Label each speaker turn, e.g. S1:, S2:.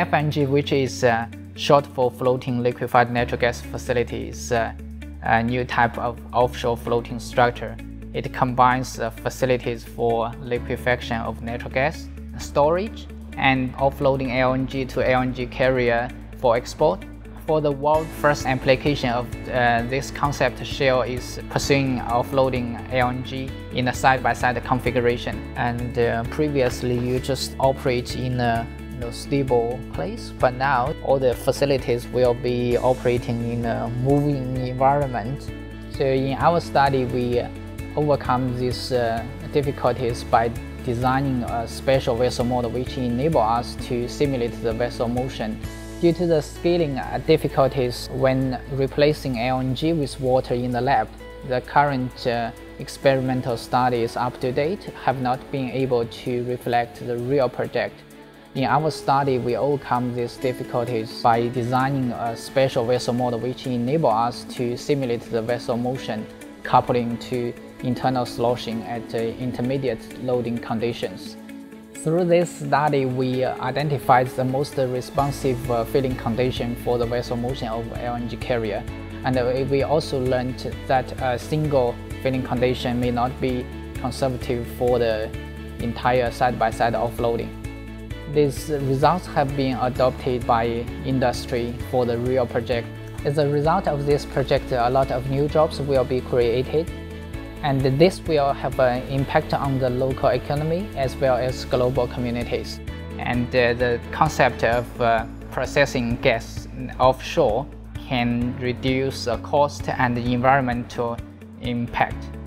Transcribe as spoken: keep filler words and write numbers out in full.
S1: F L N G, which is uh, short for floating liquefied natural gas facility, is uh, a new type of offshore floating structure. It combines uh, facilities for liquefaction of natural gas, storage, and offloading L N G to L N G carrier for export. For the world's first application of uh, this concept, Shell is pursuing offloading L N G in a side-by-side configuration. And uh, previously, you just operate in a you know, stable place, but now all the facilities will be operating in a moving environment. So in our study, we overcome these uh, difficulties by designing a special vessel model which enables us to simulate the vessel motion. Due to the scaling difficulties when replacing L N G with water in the lab, the current uh, experimental studies up to date have not been able to reflect the real project. In our study, we overcome these difficulties by designing a special vessel model which enables us to simulate the vessel motion, coupling to internal sloshing at uh, intermediate loading conditions. Through this study, we identified the most responsive uh, filling condition for the vessel motion of L N G carrier. And uh, we also learned that a single filling condition may not be conservative for the entire side-by-side offloading. These results have been adopted by industry for the real project. As a result of this project, a lot of new jobs will be created. And this will have an impact on the local economy as well as global communities. And uh, the concept of uh, processing gas offshore can reduce the cost and the environmental impact.